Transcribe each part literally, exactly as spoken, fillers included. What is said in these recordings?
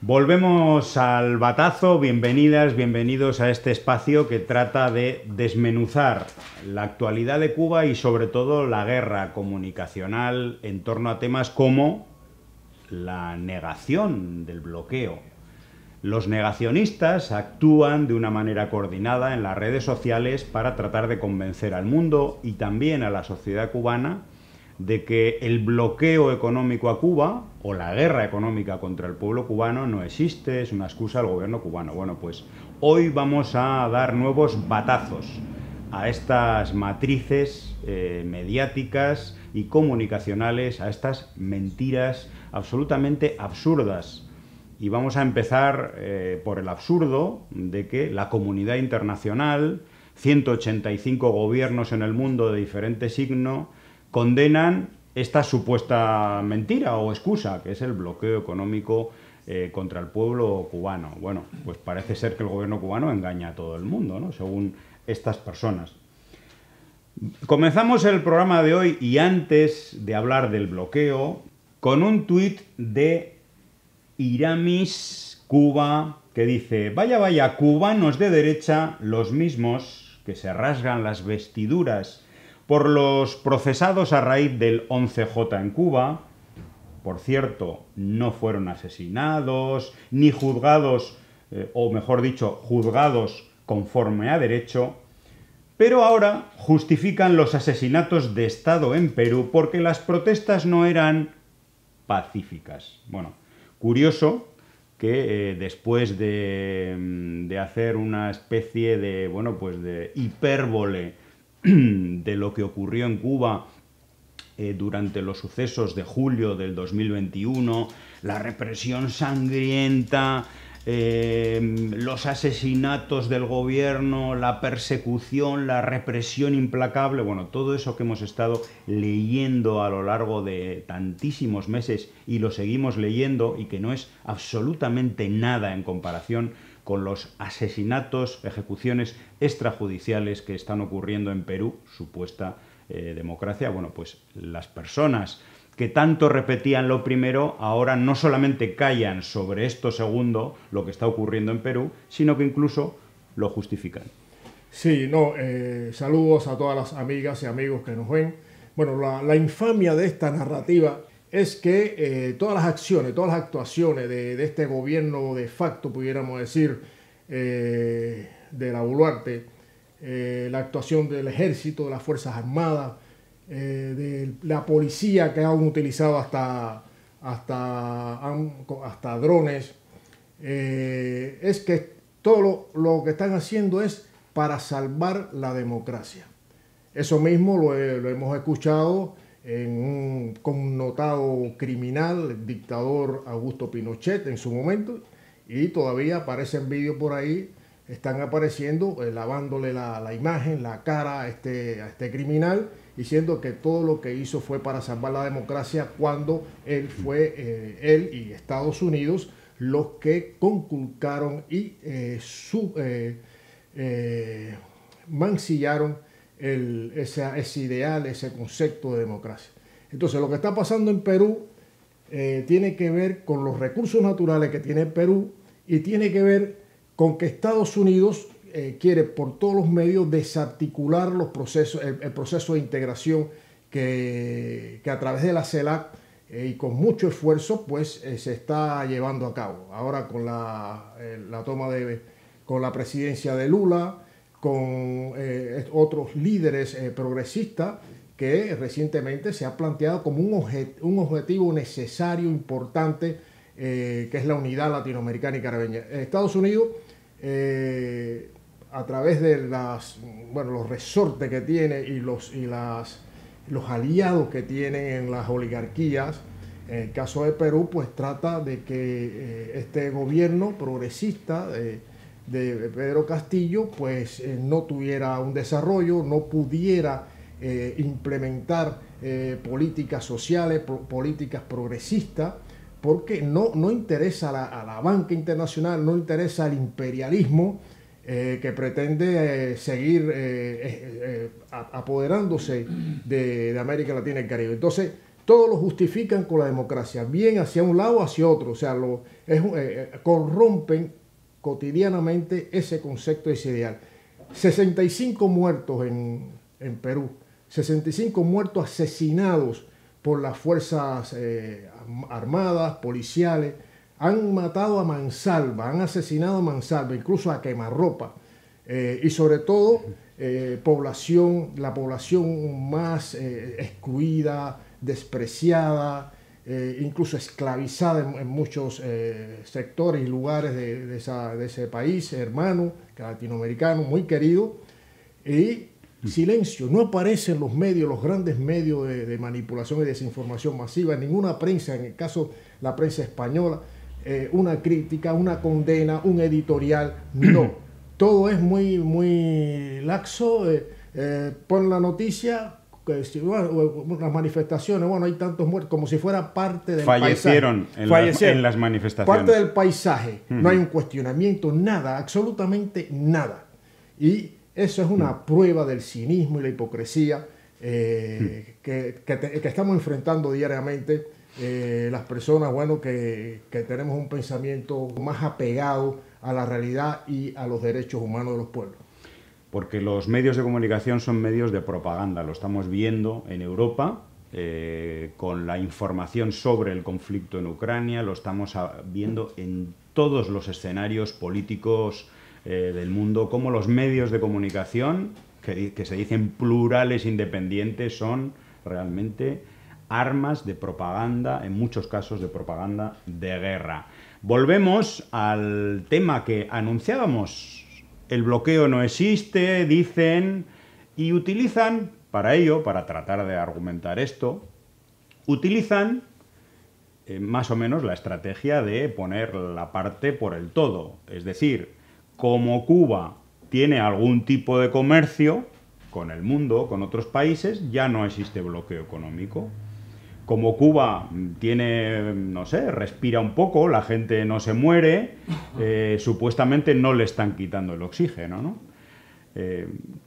Volvemos al batazo, bienvenidas, bienvenidos a este espacio que trata de desmenuzar la actualidad de Cuba y sobre todo la guerra comunicacional en torno a temas como la negación del bloqueo. Los negacionistas actúan de una manera coordinada en las redes sociales para tratar de convencer al mundo y también a la sociedad cubana de que el bloqueo económico a Cuba o la guerra económica contra el pueblo cubano no existe, es una excusa del gobierno cubano. Bueno, pues hoy vamos a dar nuevos batazos a estas matrices eh, mediáticas y comunicacionales, a estas mentiras absolutamente absurdas. Y vamos a empezar eh, por el absurdo de que la comunidad internacional, ciento ochenta y cinco gobiernos en el mundo de diferente signo, condenan esta supuesta mentira o excusa, que es el bloqueo económico eh, contra el pueblo cubano. Bueno, pues parece ser que el gobierno cubano engaña a todo el mundo, ¿no? Según estas personas. Comenzamos el programa de hoy y antes de hablar del bloqueo, con un tuit de Iramis Cuba, que dice: vaya, vaya, cubanos de derecha, los mismos que se rasgan las vestiduras por los procesados a raíz del once jota en Cuba. Por cierto, no fueron asesinados, ni juzgados, eh, o mejor dicho, juzgados conforme a derecho, pero ahora justifican los asesinatos de Estado en Perú porque las protestas no eran pacíficas. Bueno, curioso que eh, después de, de hacer una especie de, bueno, pues de hipérbole de lo que ocurrió en Cuba eh, durante los sucesos de julio del dos mil veintiuno, la represión sangrienta, eh, los asesinatos del gobierno, la persecución, la represión implacable, bueno, todo eso que hemos estado leyendo a lo largo de tantísimos meses y lo seguimos leyendo y que no es absolutamente nada en comparación con los asesinatos, ejecuciones extrajudiciales que están ocurriendo en Perú, supuesta eh, democracia. Bueno, pues las personas que tanto repetían lo primero, ahora no solamente callan sobre esto segundo, lo que está ocurriendo en Perú, sino que incluso lo justifican. Sí, no, eh, saludos a todas las amigas y amigos que nos ven. Bueno, la, la infamia de esta narrativa es que eh, todas las acciones, todas las actuaciones de, de este gobierno de facto, pudiéramos decir, eh, de la Boluarte, eh, la actuación del ejército, de las Fuerzas Armadas, eh, de la policía que han utilizado hasta, hasta, hasta drones, eh, es que todo lo, lo que están haciendo es para salvar la democracia. Eso mismo lo, lo hemos escuchado en un connotado criminal, el dictador Augusto Pinochet en su momento, y todavía aparecen vídeos por ahí, están apareciendo, eh, lavándole la, la imagen, la cara a este, a este criminal, diciendo que todo lo que hizo fue para salvar la democracia, cuando él fue, eh, él y Estados Unidos, los que conculcaron y eh, su, eh, eh, mancillaron El, ese, ese ideal, ese concepto de democracia. Entonces, lo que está pasando en Perú eh, tiene que ver con los recursos naturales que tiene Perú y tiene que ver con que Estados Unidos eh, quiere por todos los medios desarticular los procesos, el, el proceso de integración que, que a través de la CELAC eh, y con mucho esfuerzo pues eh, se está llevando a cabo. Ahora con la, eh, la toma de, con la presidencia de Lula, con eh, otros líderes eh, progresistas, que recientemente se ha planteado como un, objet un objetivo necesario, importante, eh, que es la unidad latinoamericana y caribeña. Estados Unidos, eh, a través de las, bueno, los resortes que tiene y, los, y las, los aliados que tienen en las oligarquías, en el caso de Perú, pues trata de que eh, este gobierno progresista eh, de Pedro Castillo pues eh, no tuviera un desarrollo, no pudiera eh, implementar eh, políticas sociales, pro, políticas progresistas, porque no, no interesa a la, a la banca internacional, no interesa al imperialismo eh, que pretende eh, seguir eh, eh, apoderándose de, de América Latina y el Caribe. Entonces, todo lo justifican con la democracia, bien hacia un lado o hacia otro, o sea, lo, es, eh, corrompen cotidianamente ese concepto, ese ideal. sesenta y cinco muertos en, en Perú, sesenta y cinco muertos asesinados por las fuerzas eh, armadas, policiales, han matado a mansalva, han asesinado a mansalva, incluso a quemarropa, eh, y sobre todo eh, población, la población más eh, excluida, despreciada, eh, incluso esclavizada en, en muchos eh, sectores y lugares de, de, esa, de ese país, hermano, latinoamericano, muy querido, y silencio, no aparecen los medios, los grandes medios de, de manipulación y desinformación masiva, ninguna prensa, en el caso la prensa española, eh, una crítica, una condena, un editorial, no. Todo es muy, muy laxo, eh, eh, pon la noticia, que, bueno, las manifestaciones, bueno, hay tantos muertos, como si fuera parte del Fallecieron paisaje. En Fallecieron las, en las manifestaciones. Parte del paisaje, Uh-huh. no hay un cuestionamiento, nada, absolutamente nada. Y eso es una uh-huh. prueba del cinismo y la hipocresía eh, uh-huh. que, que, te, que estamos enfrentando diariamente eh, las personas, bueno, que, que tenemos un pensamiento más apegado a la realidad y a los derechos humanos de los pueblos. Porque los medios de comunicación son medios de propaganda, lo estamos viendo en Europa, eh, con la información sobre el conflicto en Ucrania, lo estamos viendo en todos los escenarios políticos eh, del mundo, como los medios de comunicación, que, que se dicen plurales, independientes, son realmente armas de propaganda, en muchos casos de propaganda de guerra. Volvemos al tema que anunciábamos. El bloqueo no existe, dicen, y utilizan, para ello, para tratar de argumentar esto, utilizan eh, más o menos la estrategia de poner la parte por el todo. Es decir, como Cuba tiene algún tipo de comercio con el mundo, con otros países, ya no existe bloqueo económico. Como Cuba tiene, no sé, respira un poco, la gente no se muere, eh, supuestamente no le están quitando el oxígeno, ¿no? Eh,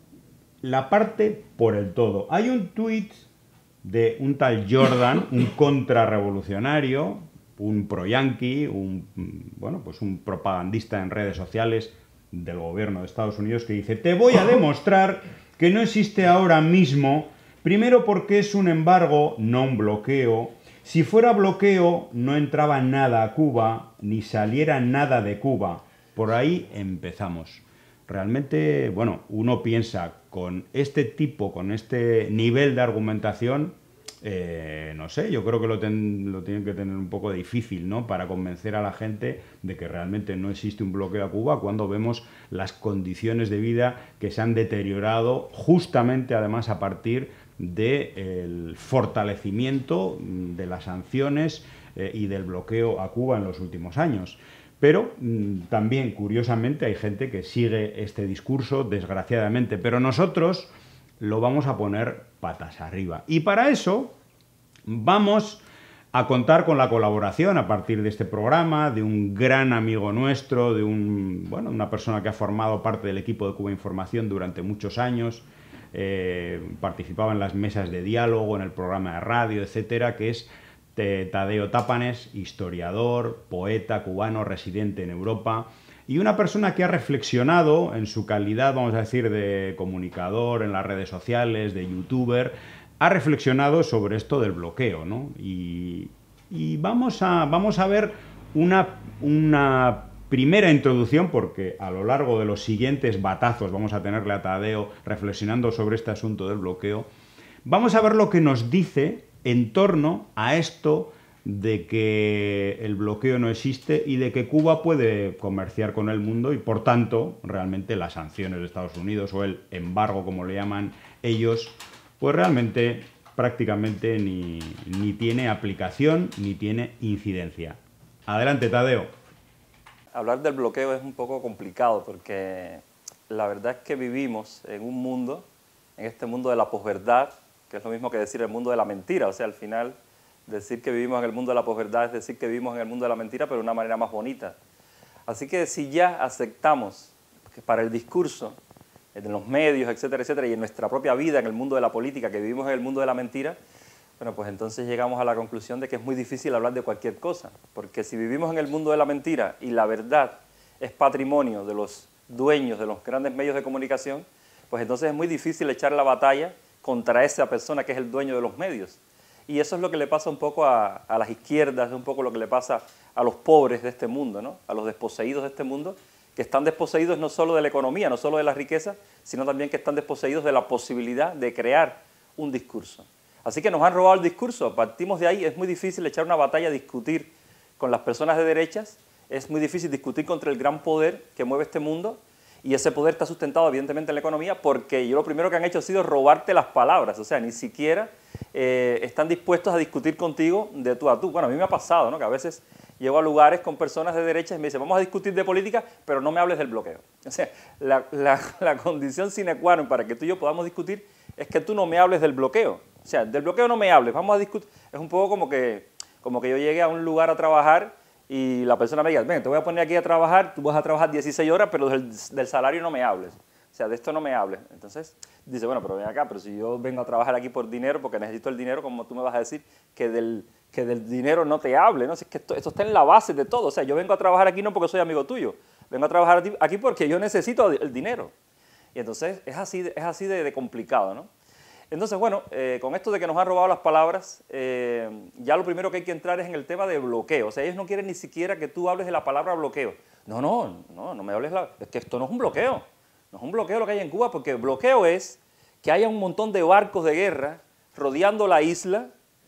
la parte por el todo. Hay un tuit de un tal Jordan, un contrarrevolucionario, un pro-yanqui, un, bueno, pues un propagandista en redes sociales del gobierno de Estados Unidos, que dice: te voy a demostrar que no existe ahora mismo. Primero porque es un embargo, no un bloqueo. Si fuera bloqueo, no entraba nada a Cuba, ni saliera nada de Cuba. Por ahí empezamos. Realmente, bueno, uno piensa con este tipo, con este nivel de argumentación, eh, no sé, yo creo que lo, ten, lo tienen que tener un poco difícil, ¿no?, para convencer a la gente de que realmente no existe un bloqueo a Cuba, cuando vemos las condiciones de vida que se han deteriorado justamente, además, a partir del fortalecimiento de las sanciones eh, y del bloqueo a Cuba en los últimos años. Pero mmm, también, curiosamente, hay gente que sigue este discurso, desgraciadamente, pero nosotros lo vamos a poner patas arriba. Y para eso vamos a contar con la colaboración, a partir de este programa, de un gran amigo nuestro, de un, bueno, una persona que ha formado parte del equipo de Cuba Información durante muchos años, eh, participaba en las mesas de diálogo, en el programa de radio, etcétera, que es Tadeo Tapanes, historiador, poeta cubano, residente en Europa, y una persona que ha reflexionado en su calidad, vamos a decir, de comunicador en las redes sociales, de youtuber, ha reflexionado sobre esto del bloqueo, ¿no? Y, y vamos, a, vamos a ver una, una primera introducción, porque a lo largo de los siguientes batazos vamos a tenerle a Tadeo reflexionando sobre este asunto del bloqueo. Vamos a ver lo que nos dice en torno a esto de que el bloqueo no existe y de que Cuba puede comerciar con el mundo y, por tanto, realmente las sanciones de Estados Unidos o el embargo, como le llaman ellos, pues realmente prácticamente ni, ni tiene aplicación ni tiene incidencia. Adelante, Tadeo. Hablar del bloqueo es un poco complicado porque la verdad es que vivimos en un mundo, en este mundo de la posverdad, que es lo mismo que decir el mundo de la mentira. O sea, al final, decir que vivimos en el mundo de la posverdad es decir que vivimos en el mundo de la mentira, pero de una manera más bonita. Así que si ya aceptamos que para el discurso, en los medios, etcétera, etcétera, y en nuestra propia vida, en el mundo de la política, que vivimos en el mundo de la mentira, Bueno, pues entonces llegamos a la conclusión de que es muy difícil hablar de cualquier cosa, porque si vivimos en el mundo de la mentira y la verdad es patrimonio de los dueños de los grandes medios de comunicación, pues entonces es muy difícil echar la batalla contra esa persona que es el dueño de los medios. Y eso es lo que le pasa un poco a, a las izquierdas, es un poco lo que le pasa a los pobres de este mundo, ¿no? A los desposeídos de este mundo, que están desposeídos no solo de la economía, no solo de la riqueza, sino también que están desposeídos de la posibilidad de crear un discurso. Así que nos han robado el discurso, partimos de ahí, es muy difícil echar una batalla, discutir con las personas de derechas, es muy difícil discutir contra el gran poder que mueve este mundo, y ese poder está sustentado evidentemente en la economía, porque yo lo primero que han hecho ha sido robarte las palabras, o sea, ni siquiera eh, están dispuestos a discutir contigo de tú a tú. Bueno, a mí me ha pasado, ¿no?, que a veces llego a lugares con personas de derechas y me dicen, vamos a discutir de política, pero no me hables del bloqueo. O sea, la, la, la condición sine qua non para que tú y yo podamos discutir es que tú no me hables del bloqueo. O sea, del bloqueo no me hables, vamos a discutir. Es un poco como que, como que yo llegue a un lugar a trabajar y la persona me diga, ven, te voy a poner aquí a trabajar, tú vas a trabajar dieciséis horas, pero del, del salario no me hables. O sea, de esto no me hables. Entonces, dice, bueno, pero ven acá, pero si yo vengo a trabajar aquí por dinero, porque necesito el dinero, como tú me vas a decir que del, que del dinero no te hable, ¿no? Si es que esto, esto está en la base de todo. O sea, yo vengo a trabajar aquí no porque soy amigo tuyo, vengo a trabajar aquí porque yo necesito el dinero. Y entonces es así, es así de, de complicado, ¿no? Entonces, bueno, eh, con esto de que nos han robado las palabras, eh, ya lo primero que hay que entrar es en el tema de bloqueo. O sea, ellos no quieren ni siquiera que tú hables de la palabra bloqueo. No, no, no, no me hables la... Es que esto no es un bloqueo. No es un bloqueo lo que hay en Cuba, porque bloqueo es que haya un montón de barcos de guerra rodeando la isla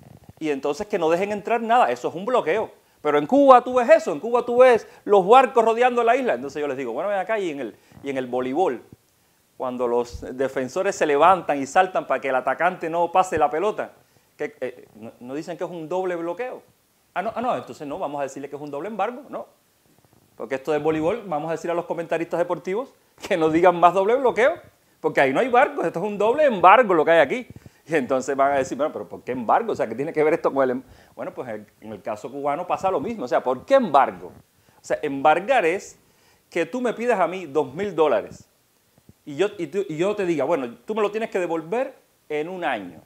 y entonces que no dejen entrar nada. Eso es un bloqueo. Pero en Cuba tú ves eso, en Cuba tú ves los barcos rodeando la isla. Entonces yo les digo, bueno, ven acá y en el, y en el voleibol, cuando los defensores se levantan y saltan para que el atacante no pase la pelota, que, eh, no, no dicen que es un doble bloqueo. Ah no, ah, no, entonces no, vamos a decirle que es un doble embargo, no. Porque esto del voleibol, vamos a decir a los comentaristas deportivos que no digan más doble bloqueo, porque ahí no hay barcos, esto es un doble embargo lo que hay aquí. Y entonces van a decir, bueno, pero ¿por qué embargo? O sea, ¿qué tiene que ver esto con el embargo? Bueno, pues en el, en el caso cubano pasa lo mismo, o sea, ¿por qué embargo? O sea, embargar es que tú me pidas a mí dos mil dólares y yo, y, tú, y yo te diga, bueno, tú me lo tienes que devolver en un año.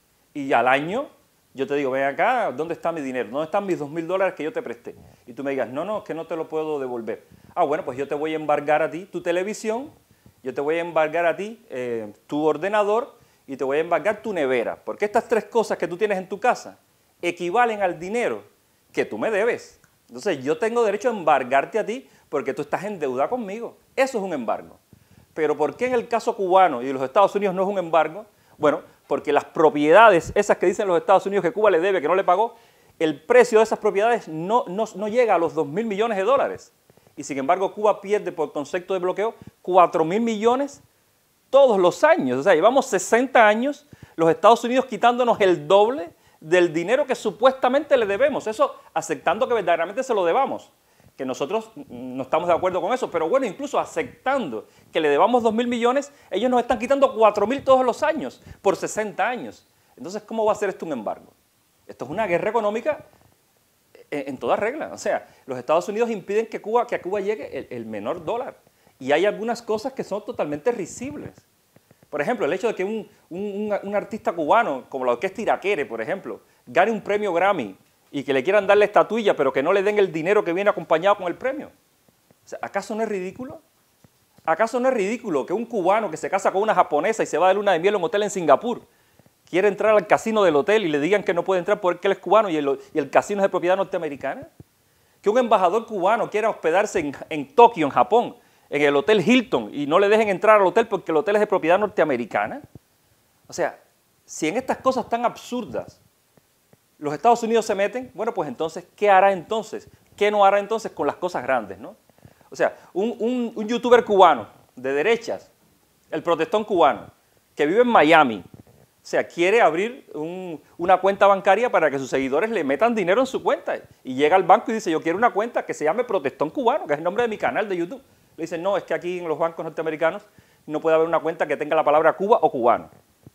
Y al año yo te digo, ven acá, ¿dónde está mi dinero? ¿Dónde están mis dos mil dólares que yo te presté? Y tú me digas, no, no, es que no te lo puedo devolver. Ah, bueno, pues yo te voy a embargar a ti tu televisión, yo te voy a embargar a ti eh, tu ordenador y te voy a embargar tu nevera. Porque estas tres cosas que tú tienes en tu casa equivalen al dinero que tú me debes. Entonces yo tengo derecho a embargarte a ti porque tú estás en deuda conmigo. Eso es un embargo. Pero ¿por qué en el caso cubano y de los Estados Unidos no es un embargo? Bueno, porque las propiedades, esas que dicen los Estados Unidos que Cuba le debe, que no le pagó, el precio de esas propiedades no, no, no llega a los dos mil millones de dólares. Y sin embargo Cuba pierde por concepto de bloqueo cuatro mil millones todos los años. O sea, llevamos sesenta años los Estados Unidos quitándonos el doble del dinero que supuestamente le debemos. Eso aceptando que verdaderamente se lo debamos. Que nosotros no estamos de acuerdo con eso, pero bueno, incluso aceptando que le debamos dos mil millones, ellos nos están quitando cuatro mil todos los años, por sesenta años. Entonces, ¿cómo va a ser esto un embargo? Esto es una guerra económica en, en toda regla. O sea, los Estados Unidos impiden que, Cuba, que a Cuba llegue el, el menor dólar. Y hay algunas cosas que son totalmente risibles. Por ejemplo, el hecho de que un, un, un, un artista cubano, como la orquesta Iraquere, por ejemplo, gane un premio Grammy, y que le quieran dar la estatuilla, pero que no le den el dinero que viene acompañado con el premio. O sea, ¿acaso no es ridículo? ¿Acaso no es ridículo que un cubano que se casa con una japonesa y se va de luna de miel a un hotel en Singapur quiere entrar al casino del hotel y le digan que no puede entrar porque él es cubano y el, y el casino es de propiedad norteamericana? ¿Que un embajador cubano quiera hospedarse en, en Tokio, en Japón, en el Hotel Hilton y no le dejen entrar al hotel porque el hotel es de propiedad norteamericana? O sea, si en estas cosas tan absurdas los Estados Unidos se meten, bueno, pues entonces, ¿qué hará entonces? ¿Qué no hará entonces con las cosas grandes, no? O sea, un, un, un youtuber cubano de derechas, el protestón cubano, que vive en Miami, o sea, quiere abrir un, una cuenta bancaria para que sus seguidores le metan dinero en su cuenta. Y llega al banco y dice, yo quiero una cuenta que se llame Protestón Cubano, que es el nombre de mi canal de YouTube. Le dicen, no, es que aquí en los bancos norteamericanos no puede haber una cuenta que tenga la palabra Cuba o cubano.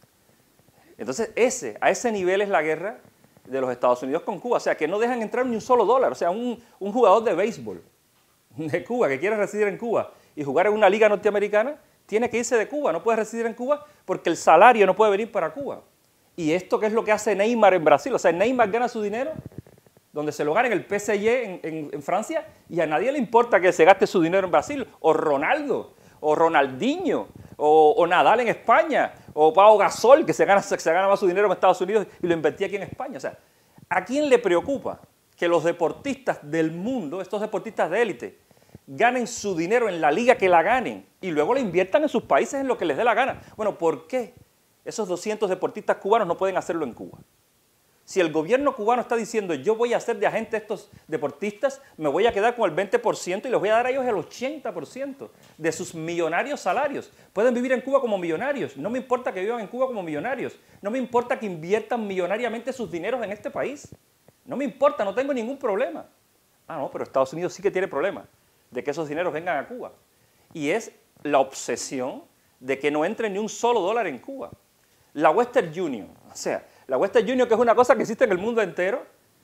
Entonces, ese, a ese nivel es la guerra de los Estados Unidos con Cuba, o sea, que no dejan entrar ni un solo dólar. O sea, un, un jugador de béisbol de Cuba que quiere residir en Cuba y jugar en una liga norteamericana, tiene que irse de Cuba, no puede residir en Cuba porque el salario no puede venir para Cuba. Y esto, ¿qué es lo que hace Neymar en Brasil? O sea, Neymar gana su dinero donde se lo gana en el P S G en, en, en Francia y a nadie le importa que se gaste su dinero en Brasil. O Ronaldo, o Ronaldinho, o, o Nadal en España, o Pau Gasol, que se gana, se, se gana más su dinero en Estados Unidos y lo invertía aquí en España. O sea, ¿a quién le preocupa que los deportistas del mundo, estos deportistas de élite, ganen su dinero en la liga que la ganen y luego lo inviertan en sus países en lo que les dé la gana? Bueno, ¿por qué esos doscientos deportistas cubanos no pueden hacerlo en Cuba? Si el gobierno cubano está diciendo yo voy a ser de agente de estos deportistas, me voy a quedar con el veinte por ciento y les voy a dar a ellos el ochenta por ciento de sus millonarios salarios. Pueden vivir en Cuba como millonarios. No me importa que vivan en Cuba como millonarios. No me importa que inviertan millonariamente sus dineros en este país. No me importa, no tengo ningún problema. Ah, no, pero Estados Unidos sí que tiene problema de que esos dineros vengan a Cuba. Y es la obsesión de que no entre ni un solo dólar en Cuba. La Western Union, o sea, la Western Union, que es una cosa que existe en el mundo entero,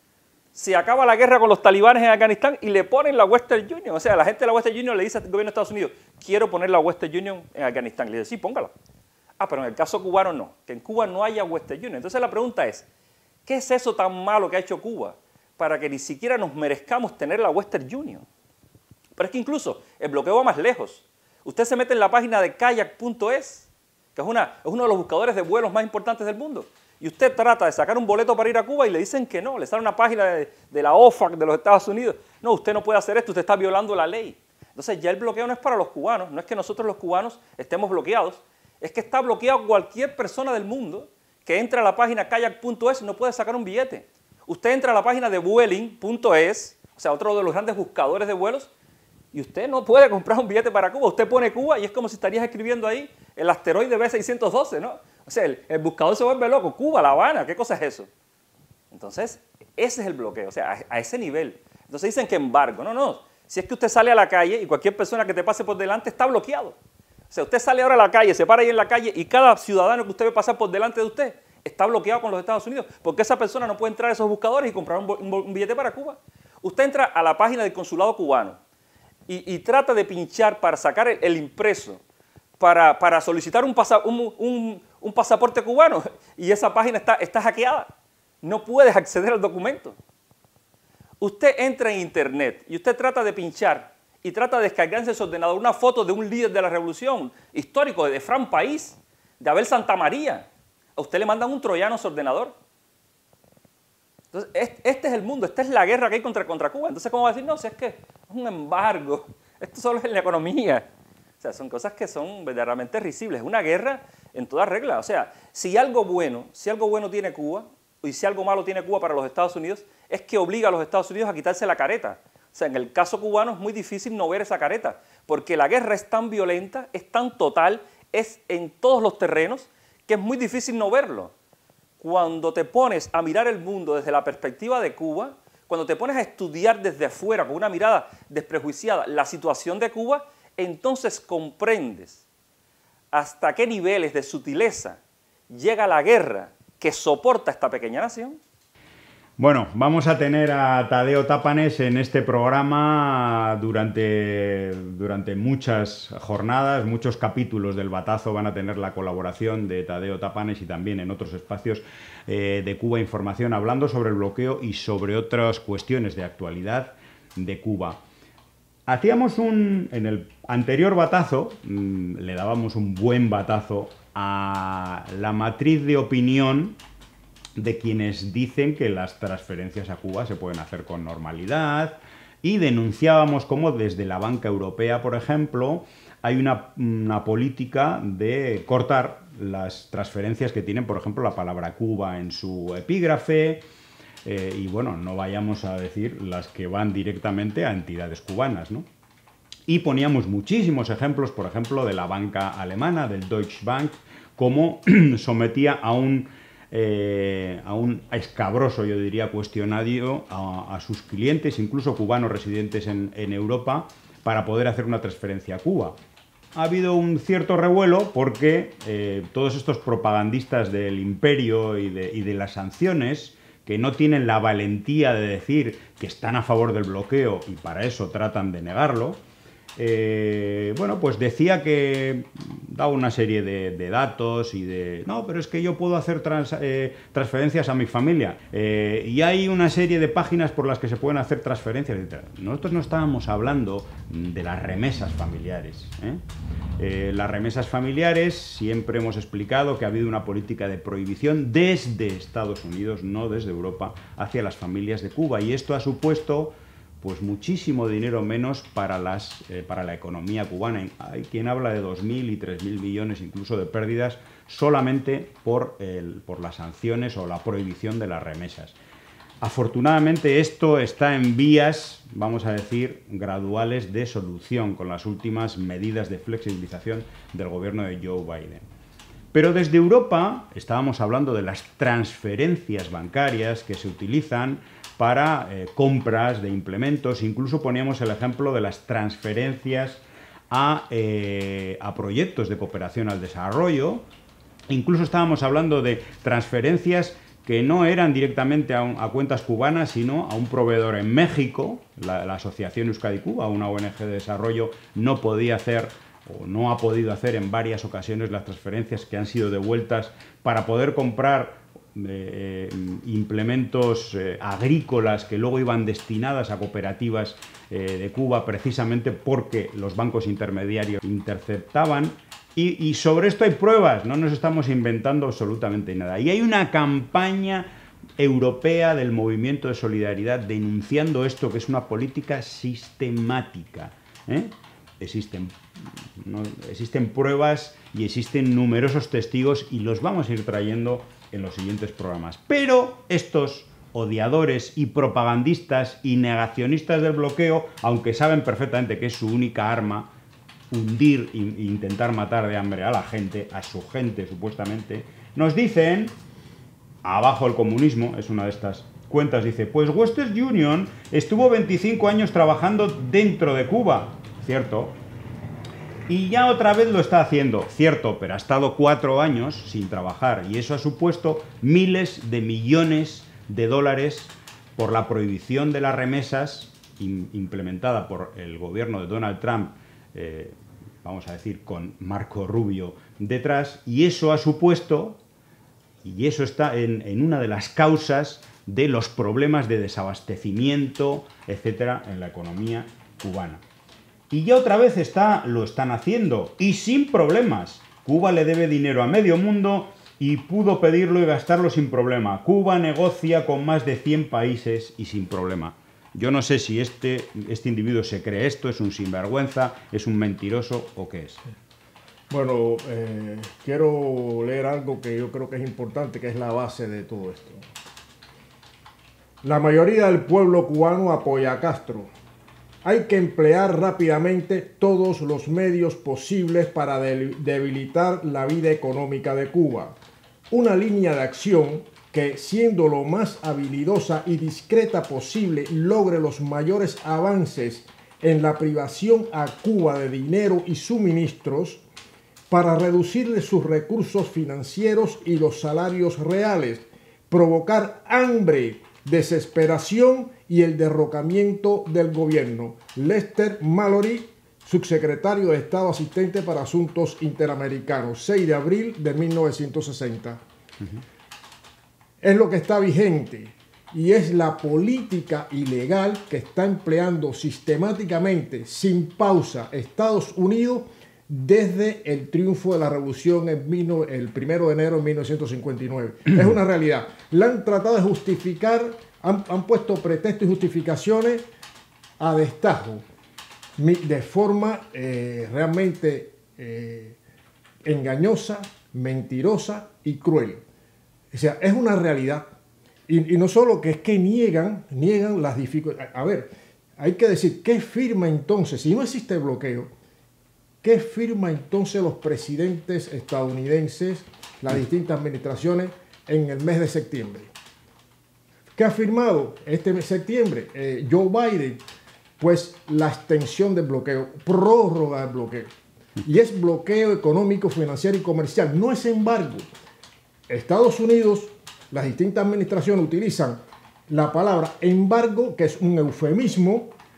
se acaba la guerra con los talibanes en Afganistán y le ponen la Western Union. O sea, la gente de la Western Union le dice al gobierno de Estados Unidos, quiero poner la Western Union en Afganistán. Le dice, sí, póngala. Ah, pero en el caso cubano no, que en Cuba no haya Western Union. Entonces la pregunta es, ¿qué es eso tan malo que ha hecho Cuba para que ni siquiera nos merezcamos tener la Western Union? Pero es que incluso el bloqueo va más lejos. Usted se mete en la página de kayak punto es, que es, una, es uno de los buscadores de vuelos más importantes del mundo, y usted trata de sacar un boleto para ir a Cuba y le dicen que no, le sale una página de, de la O F A C de los Estados Unidos. No, usted no puede hacer esto, usted está violando la ley. Entonces ya el bloqueo no es para los cubanos, no es que nosotros los cubanos estemos bloqueados, es que está bloqueado cualquier persona del mundo que entre a la página kayak punto es y no puede sacar un billete. Usted entra a la página de vueling punto es, o sea, otro de los grandes buscadores de vuelos, y usted no puede comprar un billete para Cuba. Usted pone Cuba y es como si estarías escribiendo ahí el asteroide B seiscientos doce, ¿no? O sea, el, el buscador se vuelve loco. Cuba, La Habana, ¿qué cosa es eso? Entonces, ese es el bloqueo, o sea, a, a ese nivel. Entonces dicen que embargo. No, no. Si es que usted sale a la calle y cualquier persona que te pase por delante está bloqueado. O sea, usted sale ahora a la calle, se para ahí en la calle y cada ciudadano que usted ve pasar por delante de usted está bloqueado con los Estados Unidos porque esa persona no puede entrar a esos buscadores y comprar un, un, un billete para Cuba. Usted entra a la página del consulado cubano y, y trata de pinchar para sacar el, el impreso, para, para solicitar un, pasa, un, un, un pasaporte cubano y esa página está, está hackeada. No puedes acceder al documento. Usted entra en internet y usted trata de pinchar y trata de descargarse en su ordenador una foto de un líder de la revolución histórico, de Fran País, de Abel Santamaría. A usted le mandan un troyano a su ordenador. Entonces, este es el mundo, esta es la guerra que hay contra, contra Cuba. Entonces, ¿cómo va a decir? No, si es que es un embargo, esto solo es en la economía. O sea, son cosas que son verdaderamente risibles. Es una guerra en toda regla. O sea, si algo bueno, si algo bueno tiene Cuba, y si algo malo tiene Cuba para los Estados Unidos, es que obliga a los Estados Unidos a quitarse la careta. O sea, en el caso cubano es muy difícil no ver esa careta, porque la guerra es tan violenta, es tan total, es en todos los terrenos, que es muy difícil no verlo. Cuando te pones a mirar el mundo desde la perspectiva de Cuba, cuando te pones a estudiar desde afuera con una mirada desprejuiciada la situación de Cuba, entonces comprendes hasta qué niveles de sutileza llega la guerra que soporta esta pequeña nación. Bueno, vamos a tener a Tadeo Tapanes en este programa durante, durante muchas jornadas, muchos capítulos del Batazo van a tener la colaboración de Tadeo Tapanes y también en otros espacios eh, de Cuba Información, hablando sobre el bloqueo y sobre otras cuestiones de actualidad de Cuba. Hacíamos un, en el anterior batazo, mmm, le dábamos un buen batazo a la matriz de opinión de quienes dicen que las transferencias a Cuba se pueden hacer con normalidad y denunciábamos cómo desde la banca europea, por ejemplo, hay una, una política de cortar las transferencias que tienen, por ejemplo, la palabra Cuba en su epígrafe eh, y, bueno, no vayamos a decir las que van directamente a entidades cubanas, ¿no? Y poníamos muchísimos ejemplos, por ejemplo, de la banca alemana, del Deutsche Bank, cómo sometía a un Eh, a un escabroso, yo diría, cuestionario a, a sus clientes, incluso cubanos residentes en, en Europa, para poder hacer una transferencia a Cuba. Ha habido un cierto revuelo porque eh, todos estos propagandistas del imperio y de, y de las sanciones, que no tienen la valentía de decir que están a favor del bloqueo y para eso tratan de negarlo, eh, bueno, pues decía que daba una serie de, de datos y de... No, pero es que yo puedo hacer trans, eh, transferencias a mi familia. Eh, y hay una serie de páginas por las que se pueden hacer transferencias, etcétera. Nosotros no estábamos hablando de las remesas familiares, ¿eh? Eh, las remesas familiares, siempre hemos explicado que ha habido una política de prohibición desde Estados Unidos, no desde Europa, hacia las familias de Cuba. Y esto ha supuesto pues muchísimo dinero menos para, las, eh, para la economía cubana. Hay quien habla de dos mil y tres mil millones incluso de pérdidas solamente por, el, por las sanciones o la prohibición de las remesas. Afortunadamente esto está en vías, vamos a decir, graduales de solución con las últimas medidas de flexibilización del gobierno de Joe Biden. Pero desde Europa estábamos hablando de las transferencias bancarias que se utilizan para eh, compras de implementos. Incluso poníamos el ejemplo de las transferencias a, eh, a proyectos de cooperación al desarrollo. Incluso estábamos hablando de transferencias que no eran directamente a, un, a cuentas cubanas, sino a un proveedor en México. La, la Asociación Euskadi Cuba, una O N G de desarrollo, no podía hacer o no ha podido hacer en varias ocasiones las transferencias que han sido devueltas para poder comprar Eh, implementos eh, agrícolas que luego iban destinadas a cooperativas eh, de Cuba, precisamente porque los bancos intermediarios interceptaban. Y, y sobre esto hay pruebas, no nos estamos inventando absolutamente nada. Y hay una campaña europea del movimiento de solidaridad denunciando esto, que es una política sistemática, ¿eh? Existen, ¿no? existen pruebas y existen numerosos testigos y los vamos a ir trayendo en los siguientes programas. Pero estos odiadores y propagandistas y negacionistas del bloqueo, aunque saben perfectamente que es su única arma, hundir e intentar matar de hambre a la gente, a su gente supuestamente, nos dicen, abajo el comunismo, es una de estas cuentas, dice, pues Western Union estuvo veinticinco años trabajando dentro de Cuba, cierto, y ya otra vez lo está haciendo, cierto, pero ha estado cuatro años sin trabajar y eso ha supuesto miles de millones de dólares por la prohibición de las remesas implementada por el gobierno de Donald Trump, eh, vamos a decir, con Marco Rubio detrás, y eso ha supuesto, y eso está en, en una de las causas de los problemas de desabastecimiento, etcétera, en la economía cubana. Y ya otra vez está, lo están haciendo, y sin problemas. Cuba le debe dinero a medio mundo y pudo pedirlo y gastarlo sin problema. Cuba negocia con más de cien países y sin problema. Yo no sé si este, este individuo se cree esto, es un sinvergüenza, es un mentiroso o qué es. Bueno, eh, quiero leer algo que yo creo que es importante, que es la base de todo esto. La mayoría del pueblo cubano apoya a Castro. Hay que emplear rápidamente todos los medios posibles para debilitar la vida económica de Cuba. Una línea de acción que, siendo lo más habilidosa y discreta posible, logre los mayores avances en la privación a Cuba de dinero y suministros para reducirle sus recursos financieros y los salarios reales, provocar hambre, desesperación y el derrocamiento del gobierno. Lester Mallory, subsecretario de Estado asistente para Asuntos Interamericanos, seis de abril de mil novecientos sesenta. Uh-huh. Es lo que está vigente y es la política ilegal que está empleando sistemáticamente, sin pausa, Estados Unidos desde el triunfo de la revolución en el primero de enero de mil novecientos cincuenta y nueve. Es una realidad. La han tratado de justificar, han, han puesto pretextos y justificaciones a destajo, de forma eh, realmente eh, engañosa, mentirosa y cruel. O sea, es una realidad. Y, y no solo que es que niegan, niegan las dificultades. A ver, hay que decir, ¿qué firma entonces? Si no existe bloqueo, ¿qué firma entonces los presidentes estadounidenses, las distintas administraciones, en el mes de septiembre? ¿Qué ha firmado este mes de septiembre? Eh, Joe Biden, pues la extensión del bloqueo, prórroga del bloqueo. Y es bloqueo económico, financiero y comercial, no es embargo. Estados Unidos, las distintas administraciones utilizan la palabra embargo, que es un eufemismo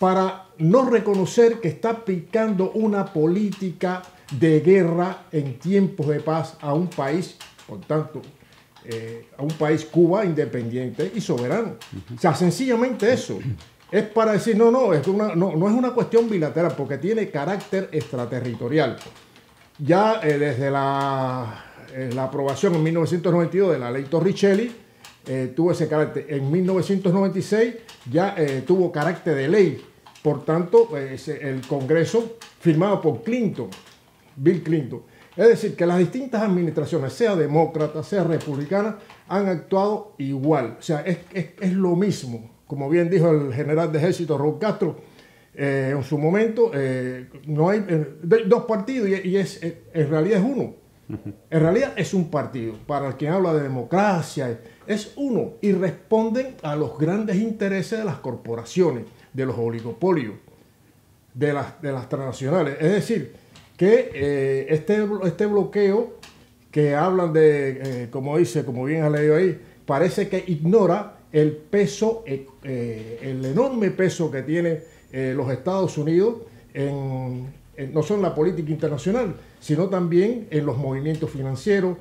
para no reconocer que está aplicando una política de guerra en tiempos de paz a un país, por tanto, eh, a un país, Cuba, independiente y soberano. O sea, sencillamente eso. Es para decir, no, no, es una, no, no es una cuestión bilateral, porque tiene carácter extraterritorial. Ya eh, desde la, eh, la aprobación en mil novecientos noventa y dos de la ley Torricelli, eh, tuvo ese carácter. En mil novecientos noventa y seis ya eh, tuvo carácter de ley. Por tanto, eh, el Congreso, firmado por Clinton, Bill Clinton. Es decir, que las distintas administraciones, sea demócrata, sea republicana, han actuado igual. O sea, es, es, es lo mismo. Como bien dijo el general de ejército Raúl Castro, eh, en su momento, eh, no hay eh, dos partidos y, y es, eh, en realidad es uno. En realidad es un partido. Para quien habla de democracia, es uno. Y responden a los grandes intereses de las corporaciones, de los oligopolios, de las, de las transnacionales. Es decir, que eh, este, este bloqueo que hablan de, eh, como dice, como bien has leído ahí, parece que ignora el peso, eh, eh, el enorme peso que tiene eh, los Estados Unidos en, en, no solo en la política internacional, sino también en los movimientos financieros,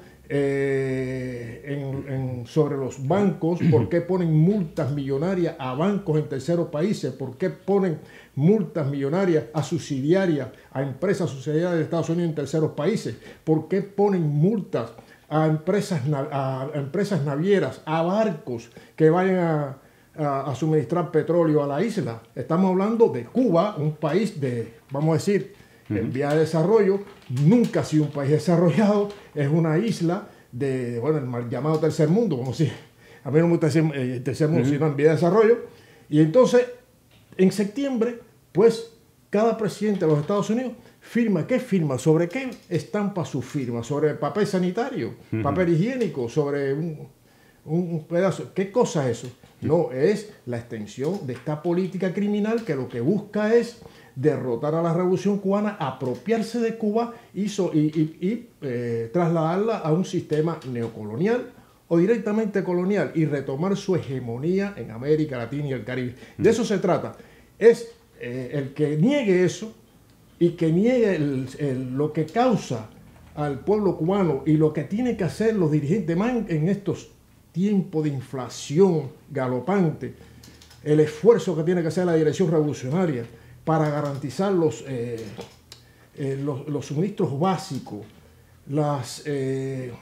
eh, en, en, sobre los bancos, por qué ponen multas millonarias a bancos en terceros países, por qué ponen multas millonarias a subsidiarias, a empresas subsidiarias de Estados Unidos en terceros países, por qué ponen multas a empresas, a empresas navieras, a barcos que vayan a, a, a suministrar petróleo a la isla. Estamos hablando de Cuba, un país de, vamos a decir, uh-huh. en vía de desarrollo, nunca ha sido un país desarrollado, es una isla de, bueno, el mal llamado tercer mundo, como si, a mí no me gusta decir eh, tercer mundo, uh-huh. sino en vía de desarrollo. Y entonces, en septiembre, pues, cada presidente de los Estados Unidos firma. ¿Qué firma? ¿Sobre qué estampa su firma? ¿Sobre papel sanitario? Uh-huh. ¿Papel higiénico? ¿Sobre un, un pedazo? ¿Qué cosa es eso? No, es la extensión de esta política criminal que lo que busca es derrotar a la Revolución Cubana, apropiarse de Cuba y, so, y, y, y eh, trasladarla a un sistema neocolonial o directamente colonial y retomar su hegemonía en América Latina y el Caribe. Uh-huh. De eso se trata. Es eh, el que niegue eso y que niegue el, el, lo que causa al pueblo cubano y lo que tiene que hacer los dirigentes más en estos tiempos de inflación galopante, el esfuerzo que tiene que hacer la dirección revolucionaria para garantizar los, eh, eh, los, los suministros básicos, las, eh,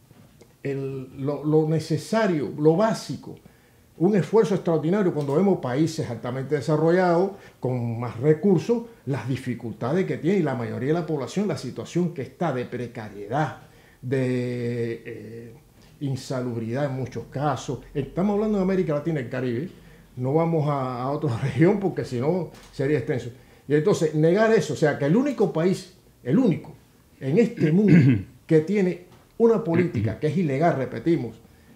el, lo, lo necesario, lo básico. Un esfuerzo extraordinario cuando vemos países altamente desarrollados, con más recursos, las dificultades que tiene y la mayoría de la población, la situación que está de precariedad, de eh, insalubridad en muchos casos. Estamos hablando de América Latina y el Caribe, no vamos a, a otra región porque si no sería extenso. Y entonces negar eso, o sea que el único país, el único en este mundo que tiene una política que es ilegal, repetimos,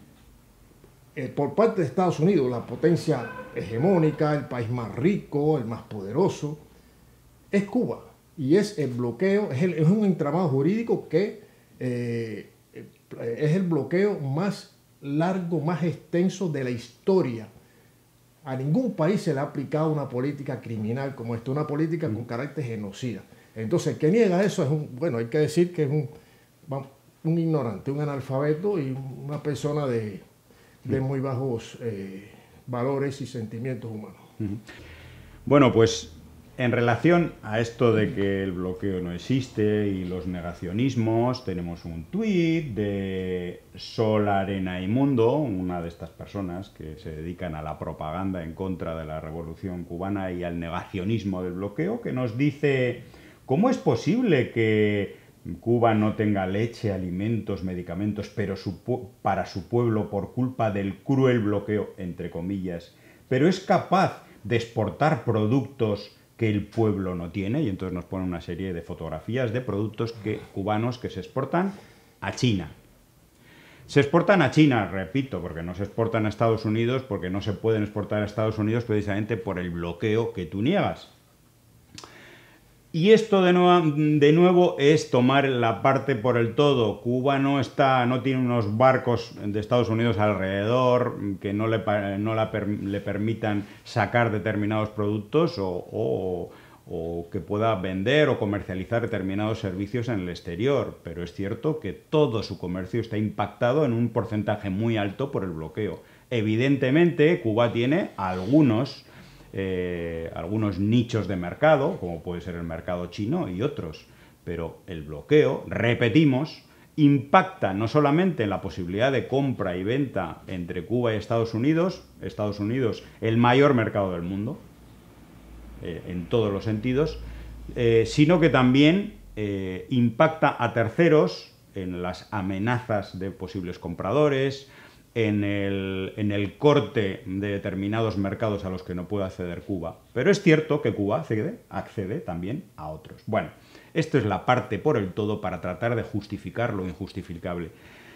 Eh, por parte de Estados Unidos, la potencia hegemónica, el país más rico, el más poderoso, es Cuba. Y es el bloqueo, es, el, es un entramado jurídico que eh, es el bloqueo más largo, más extenso de la historia. A ningún país se le ha aplicado una política criminal como esta, una política con carácter genocida. Entonces, el que niega eso es un, bueno, hay que decir que es un, un ignorante, un analfabeto y una persona de... de muy bajos eh, valores y sentimientos humanos. Bueno, pues en relación a esto de que el bloqueo no existe y los negacionismos, tenemos un tuit de Sol, Arena y Mundo, una de estas personas que se dedican a la propaganda en contra de la Revolución Cubana y al negacionismo del bloqueo, que nos dice: ¿cómo es posible que Cuba no tenga leche, alimentos, medicamentos, pero su para su pueblo por culpa del cruel bloqueo, entre comillas, pero es capaz de exportar productos que el pueblo no tiene? Y entonces nos pone una serie de fotografías de productos que, cubanos que se exportan a China. Se exportan a China, repito, porque no se exportan a Estados Unidos, porque no se pueden exportar a Estados Unidos precisamente por el bloqueo que tú niegas. Y esto de nuevo, de nuevo es tomar la parte por el todo. Cuba no está, no tiene unos barcos de Estados Unidos alrededor que no le, no la, le permitan sacar determinados productos o, o, o que pueda vender o comercializar determinados servicios en el exterior. Pero es cierto que todo su comercio está impactado en un porcentaje muy alto por el bloqueo. Evidentemente, Cuba tiene algunos... Eh, algunos nichos de mercado, como puede ser el mercado chino y otros, pero el bloqueo, repetimos, impacta no solamente en la posibilidad de compra y venta entre Cuba y Estados Unidos, Estados Unidos el mayor mercado del mundo, eh, en todos los sentidos, eh, sino que también eh, impacta a terceros en las amenazas de posibles compradores, En el, en el corte de determinados mercados a los que no puede acceder Cuba. Pero es cierto que Cuba accede, accede también a otros. Bueno, esto es la parte por el todo para tratar de justificar lo injustificable.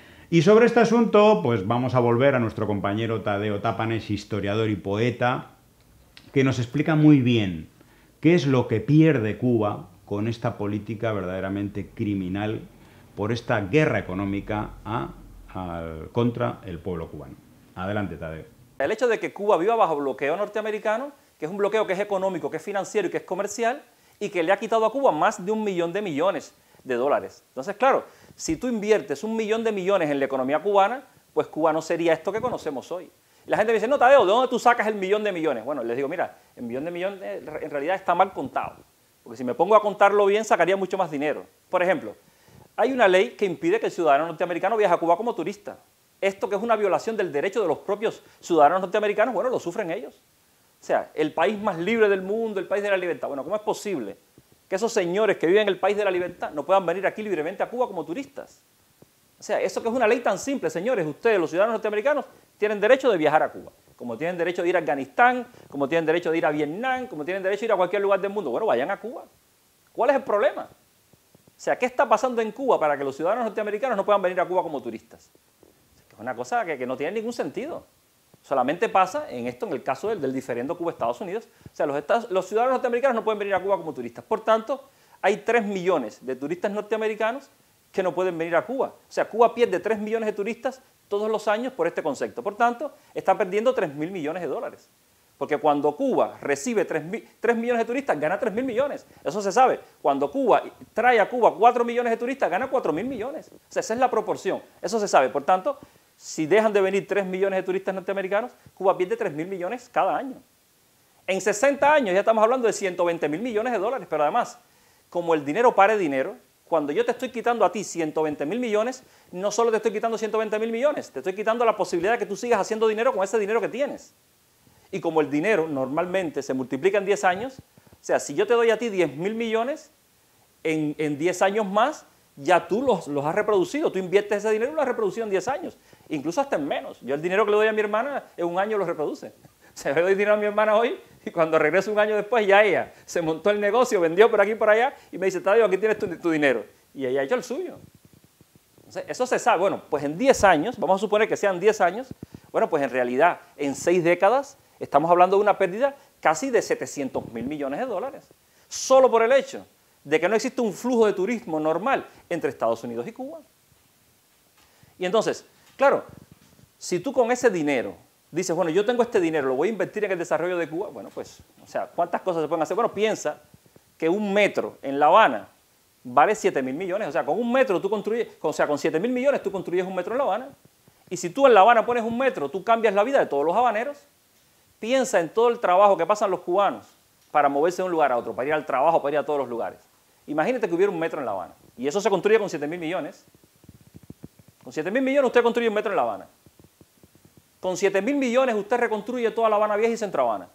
Y sobre este asunto, pues vamos a volver a nuestro compañero Tadeo Tapanes, historiador y poeta, que nos explica muy bien qué es lo que pierde Cuba con esta política verdaderamente criminal por esta guerra económica a Al, contra el pueblo cubano. Adelante, Tadeo. El hecho de que Cuba viva bajo bloqueo norteamericano, que es un bloqueo que es económico, que es financiero y que es comercial, y que le ha quitado a Cuba más de un millón de millones de dólares. Entonces, claro, si tú inviertes un millón de millones en la economía cubana, pues Cuba no sería esto que conocemos hoy. Y la gente me dice, no, Tadeo, ¿de dónde tú sacas el millón de millones? Bueno, les digo, mira, el millón de millones en realidad está mal contado, porque si me pongo a contarlo bien, sacaría mucho más dinero. Por ejemplo, hay una ley que impide que el ciudadano norteamericano viaje a Cuba como turista. Esto, que es una violación del derecho de los propios ciudadanos norteamericanos, bueno, lo sufren ellos. O sea, el país más libre del mundo, el país de la libertad. Bueno, ¿cómo es posible que esos señores que viven en el país de la libertad no puedan venir aquí libremente a Cuba como turistas? O sea, eso que es una ley tan simple, señores, ustedes, los ciudadanos norteamericanos, tienen derecho de viajar a Cuba. Como tienen derecho de ir a Afganistán, como tienen derecho de ir a Vietnam, como tienen derecho de ir a cualquier lugar del mundo. Bueno, vayan a Cuba. ¿Cuál es el problema? O sea, ¿qué está pasando en Cuba para que los ciudadanos norteamericanos no puedan venir a Cuba como turistas? Es una cosa que, que no tiene ningún sentido. Solamente pasa en esto, en el caso del, del diferendo Cuba-Estados Unidos. O sea, los, estados, los ciudadanos norteamericanos no pueden venir a Cuba como turistas. Por tanto, hay tres millones de turistas norteamericanos que no pueden venir a Cuba. O sea, Cuba pierde tres millones de turistas todos los años por este concepto. Por tanto, está perdiendo tres mil millones de dólares. Porque cuando Cuba recibe tres millones de turistas, gana tres mil millones. Eso se sabe. Cuando Cuba trae a Cuba cuatro millones de turistas, gana cuatro mil millones. O sea, esa es la proporción. Eso se sabe. Por tanto, si dejan de venir tres millones de turistas norteamericanos, Cuba pierde tres mil millones cada año. En sesenta años ya estamos hablando de ciento veinte mil millones de dólares. Pero además, como el dinero pare dinero, cuando yo te estoy quitando a ti ciento veinte mil millones, no solo te estoy quitando ciento veinte mil millones, te estoy quitando la posibilidad de que tú sigas haciendo dinero con ese dinero que tienes. Y como el dinero normalmente se multiplica en diez años, o sea, si yo te doy a ti diez mil millones, en, en diez años más, ya tú los, los has reproducido. Tú inviertes ese dinero y lo has reproducido en diez años. Incluso hasta en menos. Yo el dinero que le doy a mi hermana en un año lo reproduce. O sea, yo le doy dinero a mi hermana hoy y cuando regreso un año después ya ella se montó el negocio, vendió por aquí y por allá y me dice, Tadeo, aquí tienes tu, tu dinero. Y ella ha hecho el suyo. Entonces, eso se sabe. Bueno, pues en diez años, vamos a suponer que sean diez años, bueno, pues en realidad en seis décadas estamos hablando de una pérdida casi de setecientos mil millones de dólares. Solo por el hecho de que no existe un flujo de turismo normal entre Estados Unidos y Cuba. Y entonces, claro, si tú con ese dinero dices, bueno, yo tengo este dinero, lo voy a invertir en el desarrollo de Cuba, bueno, pues, o sea, ¿cuántas cosas se pueden hacer? Bueno, piensa que un metro en La Habana vale siete mil millones. O sea, con un metro tú construyes, o sea, con siete mil millones tú construyes un metro en La Habana. Y si tú en La Habana pones un metro, tú cambias la vida de todos los habaneros. Piensa en todo el trabajo que pasan los cubanos para moverse de un lugar a otro, para ir al trabajo, para ir a todos los lugares. Imagínate que hubiera un metro en La Habana. Y eso se construye con siete mil millones. Con siete mil millones usted construye un metro en La Habana. Con siete mil millones usted reconstruye toda La Habana Vieja y Centro Habana.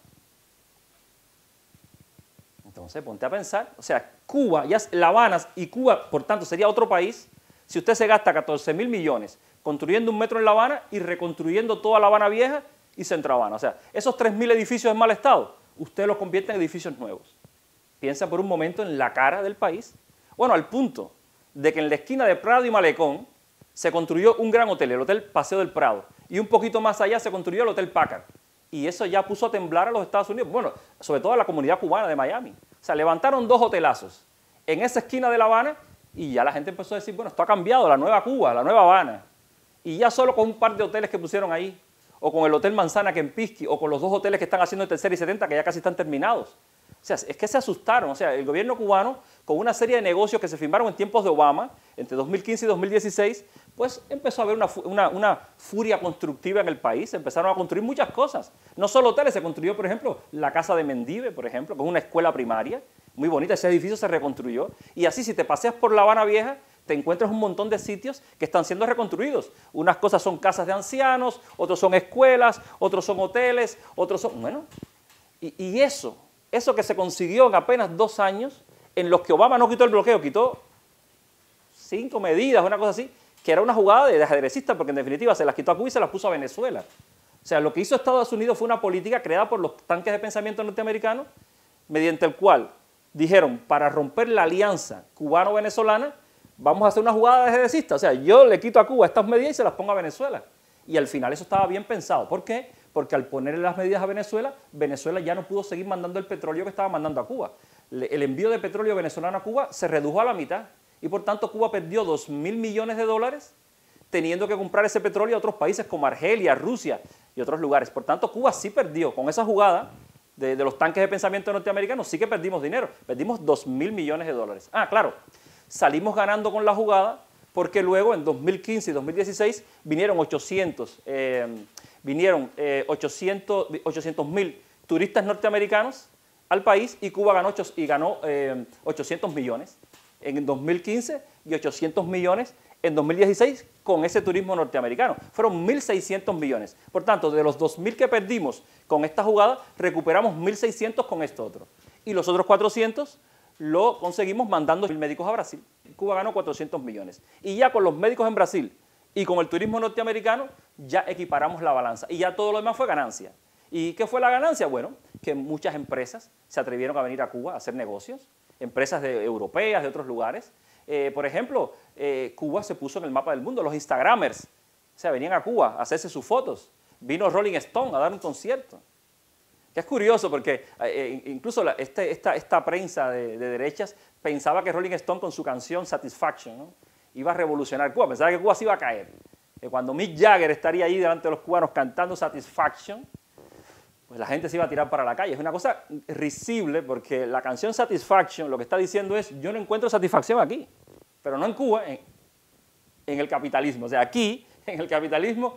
Entonces, ponte a pensar, o sea, Cuba, ya La Habana y Cuba, por tanto, sería otro país si usted se gasta catorce mil millones construyendo un metro en La Habana y reconstruyendo toda La Habana Vieja y Centro Habana. O sea, esos tres mil edificios en mal estado, usted los convierte en edificios nuevos. Piensa por un momento en la cara del país. Bueno, al punto de que en la esquina de Prado y Malecón se construyó un gran hotel, el Hotel Paseo del Prado, y un poquito más allá se construyó el Hotel Packard. Y eso ya puso a temblar a los Estados Unidos, bueno, sobre todo a la comunidad cubana de Miami. O sea, levantaron dos hotelazos en esa esquina de La Habana y ya la gente empezó a decir, bueno, esto ha cambiado, la nueva Cuba, la nueva Habana. Y ya solo con un par de hoteles que pusieron ahí, o con el Hotel Manzana Kempinski, o con los dos hoteles que están haciendo en Tercera y setenta, que ya casi están terminados. O sea, es que se asustaron. O sea, el gobierno cubano, con una serie de negocios que se firmaron en tiempos de Obama, entre dos mil quince y dos mil dieciséis, pues empezó a haber una, una, una furia constructiva en el país. Empezaron a construir muchas cosas. No solo hoteles, se construyó, por ejemplo, la Casa de Mendive, por ejemplo, con una escuela primaria muy bonita. Ese edificio se reconstruyó. Y así, si te paseas por La Habana Vieja, te encuentras un montón de sitios que están siendo reconstruidos. Unas cosas son casas de ancianos, otros son escuelas, otros son hoteles, otros son... Bueno, y, y eso, eso que se consiguió en apenas dos años, en los que Obama no quitó el bloqueo, quitó cinco medidas, una cosa así, que era una jugada de ajedrecista, porque en definitiva se las quitó a Cuba y se las puso a Venezuela. O sea, lo que hizo Estados Unidos fue una política creada por los tanques de pensamiento norteamericanos, mediante el cual dijeron, para romper la alianza cubano-venezolana, vamos a hacer una jugada de ajedrecista. O sea, yo le quito a Cuba estas medidas y se las pongo a Venezuela. Y al final eso estaba bien pensado. ¿Por qué? Porque al ponerle las medidas a Venezuela, Venezuela ya no pudo seguir mandando el petróleo que estaba mandando a Cuba. El envío de petróleo venezolano a Cuba se redujo a la mitad y por tanto Cuba perdió dos mil millones de dólares teniendo que comprar ese petróleo a otros países como Argelia, Rusia y otros lugares. Por tanto, Cuba sí perdió con esa jugada de, de los tanques de pensamiento norteamericanos, sí que perdimos dinero, perdimos dos mil millones de dólares. Ah, claro, salimos ganando con la jugada porque luego en dos mil quince y dos mil dieciséis vinieron ochocientos, eh, vinieron eh, ochocientos mil turistas norteamericanos al país y Cuba ganó, ocho, y ganó eh, ochocientos millones en dos mil quince y ochocientos millones en dos mil dieciséis con ese turismo norteamericano. Fueron mil seiscientos millones. Por tanto, de los dos mil que perdimos con esta jugada, recuperamos mil seiscientos con esto otro. Y los otros cuatrocientos lo conseguimos mandando mil médicos a Brasil. Cuba ganó cuatrocientos millones. Y ya con los médicos en Brasil y con el turismo norteamericano, ya equiparamos la balanza. Y ya todo lo demás fue ganancia. ¿Y qué fue la ganancia? Bueno, que muchas empresas se atrevieron a venir a Cuba a hacer negocios, empresas de, europeas, de otros lugares. Eh, por ejemplo, eh, Cuba se puso en el mapa del mundo, los instagramers, o sea, venían a Cuba a hacerse sus fotos. Vino Rolling Stone a dar un concierto. Que es curioso porque eh, incluso la, este, esta, esta prensa de, de derechas pensaba que Rolling Stone con su canción Satisfaction, ¿no?, iba a revolucionar Cuba, pensaba que Cuba se iba a caer. Que cuando Mick Jagger estaría ahí delante de los cubanos cantando Satisfaction, pues la gente se iba a tirar para la calle. Es una cosa risible porque la canción Satisfaction lo que está diciendo es, yo no encuentro satisfacción aquí, pero no en Cuba, en, en el capitalismo. O sea, aquí, en el capitalismo,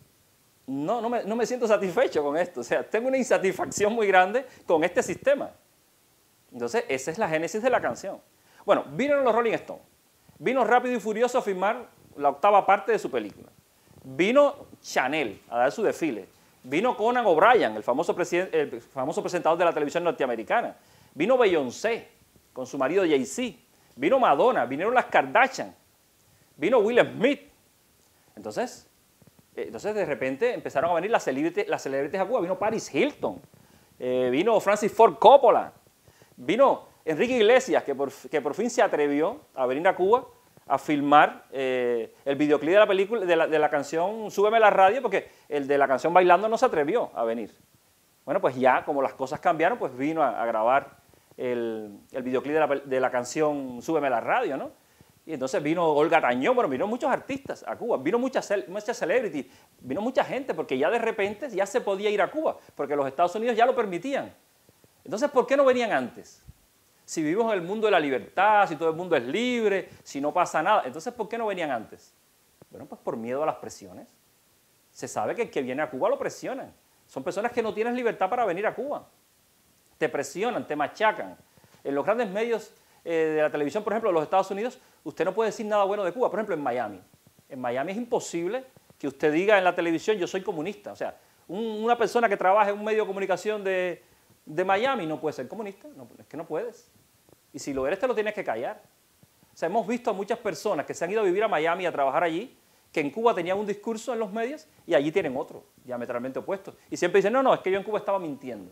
no, no, me, no me siento satisfecho con esto. O sea, tengo una insatisfacción muy grande con este sistema. Entonces, esa es la génesis de la canción. Bueno, vinieron los Rolling Stones. Vino Rápido y Furioso a filmar la octava parte de su película. Vino Chanel a dar su desfile. Vino Conan O'Brien, el famoso, el famoso presentador de la televisión norteamericana. Vino Beyoncé con su marido Jay-Z. Vino Madonna, vinieron las Kardashian. Vino Will Smith. Entonces, entonces de repente empezaron a venir las celebrities, las celebrities a Cuba. Vino Paris Hilton. Eh, vino Francis Ford Coppola. Vino Enrique Iglesias, que por, que por fin se atrevió a venir a Cuba a filmar eh, el videoclip de la película, de la, de la canción Súbeme la radio, porque el de la canción Bailando no se atrevió a venir. Bueno, pues ya como las cosas cambiaron, pues vino a, a grabar el, el videoclip de la, de la canción Súbeme la radio, ¿no? Y entonces vino Olga Tañón, bueno, vino muchos artistas a Cuba, vino muchas mucha celebrities, vino mucha gente, porque ya de repente ya se podía ir a Cuba, porque los Estados Unidos ya lo permitían. Entonces, ¿por qué no venían antes? Si vivimos en el mundo de la libertad, si todo el mundo es libre, si no pasa nada, entonces ¿por qué no venían antes? Bueno, pues por miedo a las presiones. Se sabe que el que viene a Cuba lo presionan. Son personas que no tienen libertad para venir a Cuba. Te presionan, te machacan. En los grandes medios eh, de la televisión, por ejemplo, de los Estados Unidos, usted no puede decir nada bueno de Cuba. Por ejemplo, en Miami. En Miami es imposible que usted diga en la televisión, yo soy comunista. O sea, un, una persona que trabaja en un medio de comunicación de, de Miami no puede ser comunista. No, es que no puedes. Y si lo eres, te lo tienes que callar. O sea, hemos visto a muchas personas que se han ido a vivir a Miami a trabajar allí, que en Cuba tenían un discurso en los medios y allí tienen otro, diametralmente opuesto. Y siempre dicen, no, no, es que yo en Cuba estaba mintiendo.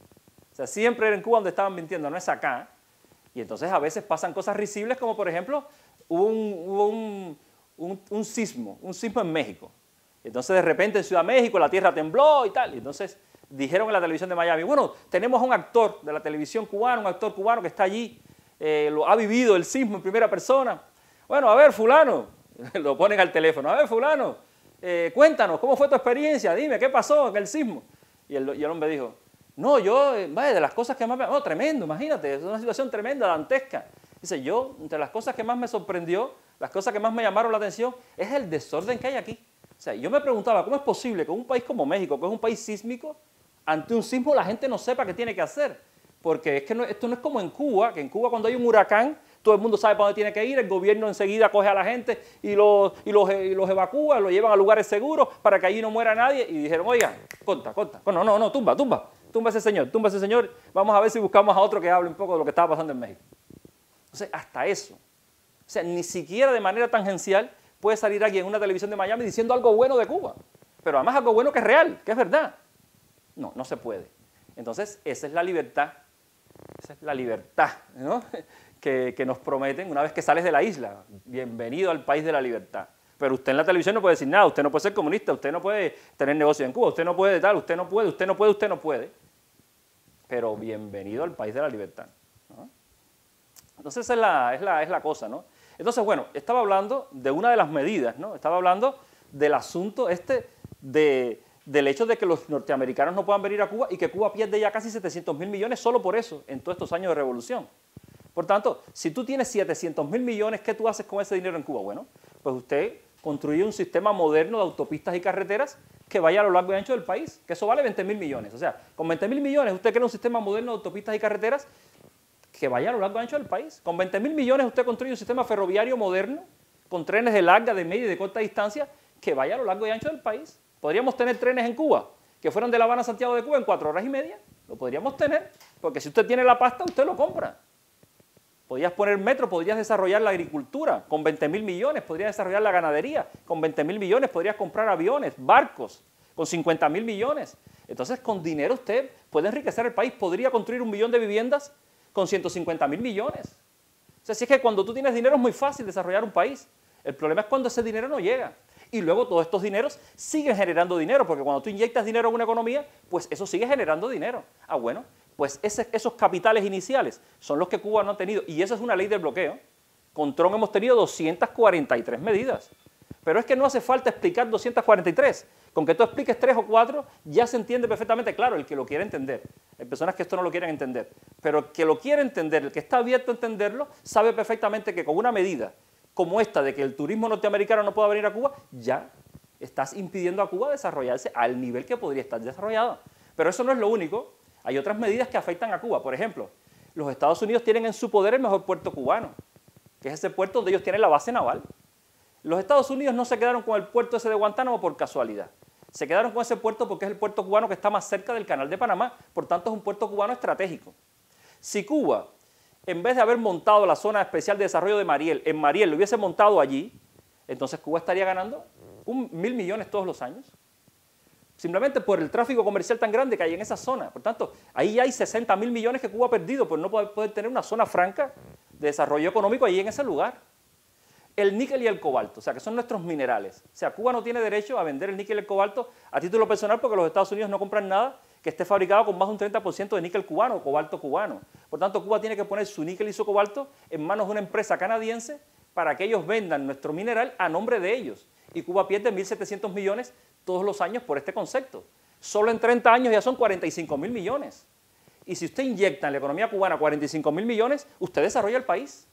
O sea, siempre era en Cuba donde estaban mintiendo, no es acá. Y entonces a veces pasan cosas risibles, como por ejemplo, hubo un, hubo un, un, un sismo, un sismo en México. Entonces de repente en Ciudad de México la tierra tembló y tal. Y entonces dijeron en la televisión de Miami, bueno, tenemos a un actor de la televisión cubana, un actor cubano que está allí, eh, lo, ha vivido el sismo en primera persona. Bueno, a ver, fulano, lo ponen al teléfono, a ver, fulano, eh, cuéntanos, ¿cómo fue tu experiencia? Dime, ¿qué pasó en el sismo? Y el, y el hombre dijo, no, yo, eh, vaya, de las cosas que más me... Oh, tremendo, imagínate, es una situación tremenda, dantesca. Dice, yo, entre las cosas que más me sorprendió, las cosas que más me llamaron la atención, es el desorden que hay aquí. O sea, yo me preguntaba, ¿cómo es posible que un país como México, que es un país sísmico, ante un sismo la gente no sepa qué tiene que hacer? Porque es que no, esto no es como en Cuba, que en Cuba cuando hay un huracán, todo el mundo sabe para dónde tiene que ir, el gobierno enseguida coge a la gente y los, y los, y los evacúa, los llevan a lugares seguros para que allí no muera nadie. Y dijeron, oiga, corta, corta, no, no, no, tumba, tumba, tumba ese señor, tumba ese señor, vamos a ver si buscamos a otro que hable un poco de lo que estaba pasando en México. Entonces, hasta eso. O sea, ni siquiera de manera tangencial puede salir alguien en una televisión de Miami diciendo algo bueno de Cuba, pero además algo bueno que es real, que es verdad. No, no se puede. Entonces, esa es la libertad, esa es la libertad, ¿no? que, que nos prometen una vez que sales de la isla. Bienvenido al país de la libertad. Pero usted en la televisión no puede decir nada, usted no puede ser comunista, usted no puede tener negocio en Cuba, usted no puede tal, usted no puede, usted no puede, usted no puede. Pero bienvenido al país de la libertad, ¿no? Entonces, esa es la, es la, es la cosa, ¿no? Entonces, bueno, estaba hablando de una de las medidas, ¿no? Estaba hablando del asunto este de, del hecho de que los norteamericanos no puedan venir a Cuba y que Cuba pierde ya casi setecientos mil millones solo por eso, en todos estos años de revolución. Por tanto, si tú tienes setecientos mil millones, ¿qué tú haces con ese dinero en Cuba? Bueno, pues usted construye un sistema moderno de autopistas y carreteras que vaya a lo largo y ancho del país, que eso vale veinte mil millones. O sea, con veinte mil millones usted crea un sistema moderno de autopistas y carreteras que vaya a lo largo y ancho del país. Con veinte mil millones usted construye un sistema ferroviario moderno, con trenes de larga, de media y de corta distancia, que vaya a lo largo y ancho del país. Podríamos tener trenes en Cuba que fueran de La Habana a Santiago de Cuba en cuatro horas y media. Lo podríamos tener, porque si usted tiene la pasta, usted lo compra. Podrías poner metro, podrías desarrollar la agricultura con veinte mil millones, podrías desarrollar la ganadería con veinte mil millones, podrías comprar aviones, barcos con cincuenta mil millones. Entonces, con dinero usted puede enriquecer el país, podría construir un millón de viviendas con ciento cincuenta mil millones. O sea, si es que cuando tú tienes dinero es muy fácil desarrollar un país. El problema es cuando ese dinero no llega. Y luego todos estos dineros siguen generando dinero, porque cuando tú inyectas dinero en una economía, pues eso sigue generando dinero. Ah, bueno, pues ese, esos capitales iniciales son los que Cuba no ha tenido. Y esa es una ley del bloqueo. Con Trump hemos tenido doscientas cuarenta y tres medidas. Pero es que no hace falta explicar doscientas cuarenta y tres. Con que tú expliques tres o cuatro, ya se entiende perfectamente. Claro, el que lo quiere entender. Hay personas que esto no lo quieren entender. Pero el que lo quiere entender, el que está abierto a entenderlo, sabe perfectamente que con una medida como esta de que el turismo norteamericano no pueda venir a Cuba, ya estás impidiendo a Cuba desarrollarse al nivel que podría estar desarrollada. Pero eso no es lo único. Hay otras medidas que afectan a Cuba. Por ejemplo, los Estados Unidos tienen en su poder el mejor puerto cubano, que es ese puerto donde ellos tienen la base naval. Los Estados Unidos no se quedaron con el puerto ese de Guantánamo por casualidad. Se quedaron con ese puerto porque es el puerto cubano que está más cerca del Canal de Panamá, por tanto es un puerto cubano estratégico. Si Cuba, en vez de haber montado la zona especial de desarrollo de Mariel, en Mariel lo hubiese montado allí, entonces Cuba estaría ganando un mil millones todos los años, simplemente por el tráfico comercial tan grande que hay en esa zona. Por tanto, ahí hay sesenta mil millones que Cuba ha perdido por no poder, poder tener una zona franca de desarrollo económico allí en ese lugar. El níquel y el cobalto, o sea, que son nuestros minerales. O sea, Cuba no tiene derecho a vender el níquel y el cobalto a título personal porque los Estados Unidos no compran nada que esté fabricado con más de un treinta por ciento de níquel cubano o cobalto cubano. Por tanto, Cuba tiene que poner su níquel y su cobalto en manos de una empresa canadiense para que ellos vendan nuestro mineral a nombre de ellos. Y Cuba pierde mil setecientos millones todos los años por este concepto. Solo en treinta años ya son cuarenta y cinco mil millones. Y si usted inyecta en la economía cubana cuarenta y cinco mil millones, usted desarrolla el país.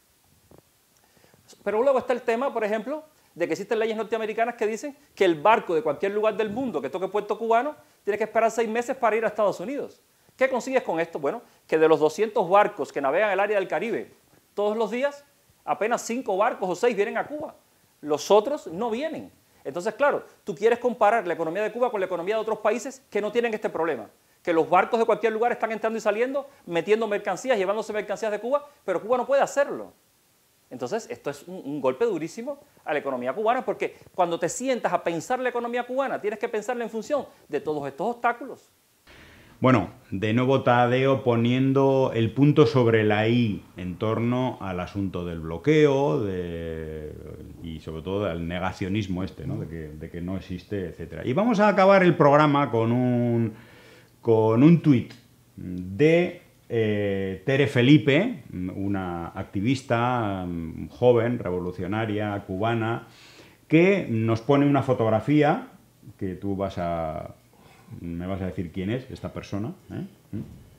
Pero luego está el tema, por ejemplo, de que existen leyes norteamericanas que dicen que el barco de cualquier lugar del mundo que toque puerto cubano tiene que esperar seis meses para ir a Estados Unidos. ¿Qué consigues con esto? Bueno, que de los doscientos barcos que navegan el área del Caribe todos los días, apenas cinco barcos o seis vienen a Cuba. Los otros no vienen. Entonces, claro, tú quieres comparar la economía de Cuba con la economía de otros países que no tienen este problema. Que los barcos de cualquier lugar están entrando y saliendo, metiendo mercancías, llevándose mercancías de Cuba, pero Cuba no puede hacerlo. Entonces, esto es un, un golpe durísimo a la economía cubana, porque cuando te sientas a pensar la economía cubana, tienes que pensarla en función de todos estos obstáculos. Bueno, de nuevo Tadeo poniendo el punto sobre la I en torno al asunto del bloqueo de, y sobre todo al negacionismo este, ¿no? De que, de que no existe, etcétera. Y vamos a acabar el programa con un, con un tuit de eh, Tere Felipe, una activista um, joven, revolucionaria, cubana, que nos pone una fotografía que tú vas a... me vas a decir quién es esta persona, ¿eh?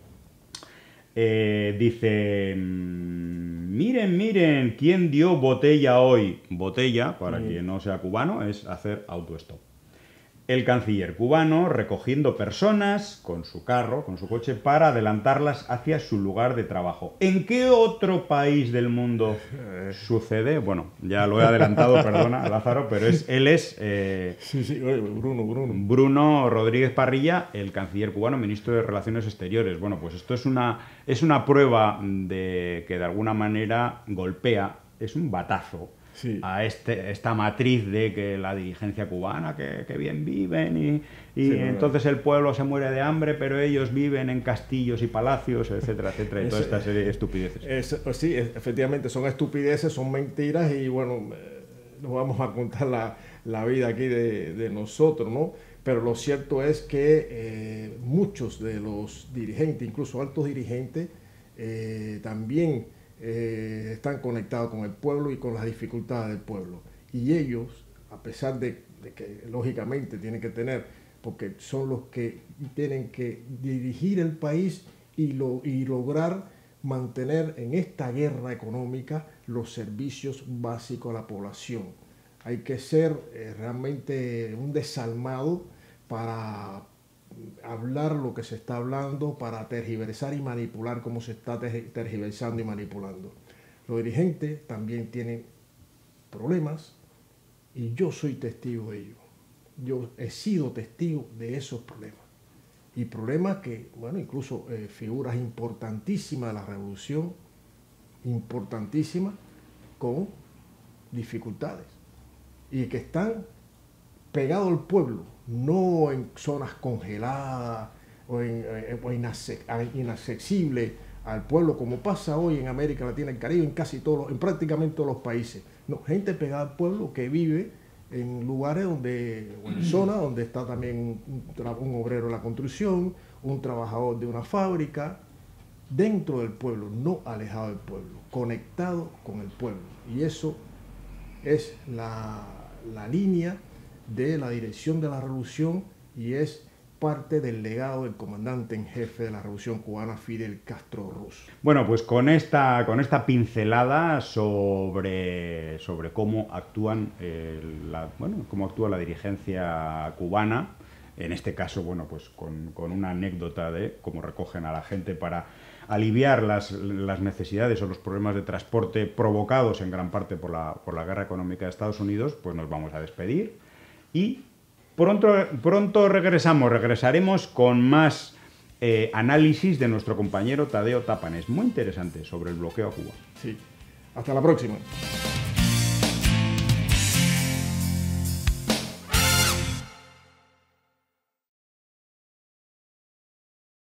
Eh, dice, miren, miren, ¿quién dio botella hoy? Botella, para mm. quien no sea cubano, es hacer autostop. El canciller cubano recogiendo personas con su carro, con su coche, para adelantarlas hacia su lugar de trabajo. ¿En qué otro país del mundo sucede? Bueno, ya lo he adelantado, perdona, Lázaro, pero es, él es... Eh, sí, sí, Bruno, Bruno. Bruno Rodríguez Parrilla, el canciller cubano, ministro de Relaciones Exteriores. Bueno, pues esto es una, es una prueba de que de alguna manera golpea, es un batazo. Sí. A este, esta matriz de que la dirigencia cubana, que, que bien viven y, y sí, entonces no, no. el pueblo se muere de hambre, pero ellos viven en castillos y palacios, etcétera, etcétera, y es, toda esta serie de estupideces. Es, pues sí, efectivamente, son estupideces, son mentiras y bueno, nos vamos a contar la, la vida aquí de, de nosotros, ¿no? Pero lo cierto es que eh, muchos de los dirigentes, incluso altos dirigentes, eh, también Eh, están conectados con el pueblo y con las dificultades del pueblo. Y ellos, a pesar de, de que lógicamente tienen que tener, porque son los que tienen que dirigir el país y, lo, y lograr mantener en esta guerra económica los servicios básicos a la población. Hay que ser eh, realmente un desalmado para hablar lo que se está hablando, para tergiversar y manipular como se está tergiversando y manipulando. Los dirigentes también tienen problemas y yo soy testigo de ello. Yo he sido testigo de esos problemas. Y problemas que, bueno, incluso eh, figuras importantísimas de la revolución, importantísimas, con dificultades. Y que están pegados al pueblo, no en zonas congeladas o, en, o inaccesibles al pueblo, como pasa hoy en América Latina, en Caribe, en casi todos, en prácticamente todos los países. No, gente pegada al pueblo que vive en lugares donde, o en zonas donde está también un, un obrero de la construcción, un trabajador de una fábrica, dentro del pueblo, no alejado del pueblo, conectado con el pueblo. Y eso es la, la línea de la dirección de la revolución y es parte del legado del comandante en jefe de la revolución cubana, Fidel Castro Ruz. Bueno, pues con esta, con esta pincelada sobre, sobre cómo actúan eh, la, bueno, cómo actúa la dirigencia cubana, en este caso, bueno, pues con, con una anécdota de cómo recogen a la gente para aliviar las, las necesidades o los problemas de transporte provocados en gran parte por la, por la guerra económica de Estados Unidos, pues nos vamos a despedir. Y pronto, pronto regresamos, regresaremos con más eh, análisis de nuestro compañero Tadeo Tapanes, muy interesante sobre el bloqueo a Cuba. Sí, hasta la próxima.